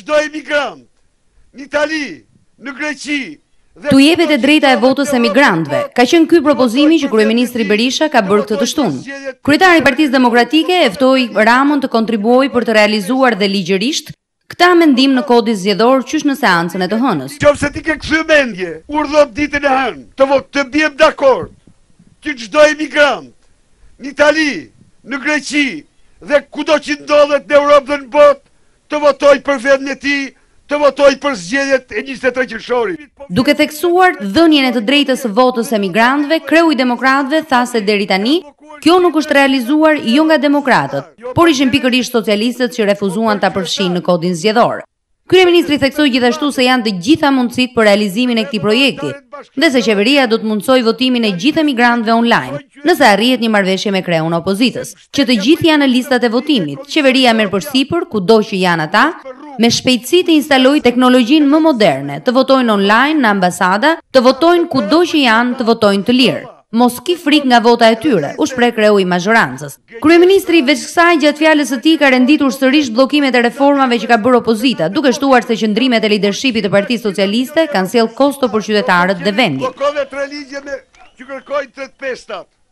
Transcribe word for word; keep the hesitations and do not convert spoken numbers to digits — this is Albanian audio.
çdo emigrant në Itali, në Greqi, Tu jepet e drejta e votës emigrantëve. Ka qenë ky propozimi që kryeministri Berisha ka bërë këtë të shtunë. Kryetari i Partisë Demokratike e ftoi Ramën të kontribuojë për të realizuar dhe ligjërisht këtë amendim në kodin zgjedhor qysh në seancën e të hënës. Nëse ti ke kthy mendje, urdhëm ditën e hënë, të vot të biem dakord që çdo emigrant në Itali, në Greqi dhe kudo që ndodhet në Europë dhe në botë, të votoj për vendin e tij, të votoj për zgjedhjet e njëzet e tre qershorit. Duke theksuar dhënien e të drejtës së votës emigrantëve, kreu i demokratëve tha se deri tani kjo nuk është realizuar jo nga demokratët, por ishin pikërisht socialistët që refuzuan ta përfshinë në kodin zgjedhor. Kryeministri theksoi gjithashtu se janë të gjitha mundësitë për realizimin e këtij projekti, dhe se qeveria do të mundsojë votimin e gjithë emigrantëve online, nëse arrihet një marrëveshje me kreun e opozitës, që të gjithë janë në listat e votimit. Qeveria merr përsipër kudo që janë ata, me shpejtësi të instalojë teknologjinë më moderne, të votojnë online në ambasada, të votojnë kudo që janë, të votojnë të lirë. Mos ki frik nga vota e tyre, u shpreh kreu i mazhorancës. Kryeministri veç kësaj gjatë fjalës së tij ka renditur sërish bllokimet e reformave që ka bërë opozita, duke shtuar se qëndrimet e lidershipit të Partisë Socialiste kanë sjellë kosto për qytetarët dhe vendin. Blokove tre ligje me që kërkojnë tridhjet e pestat.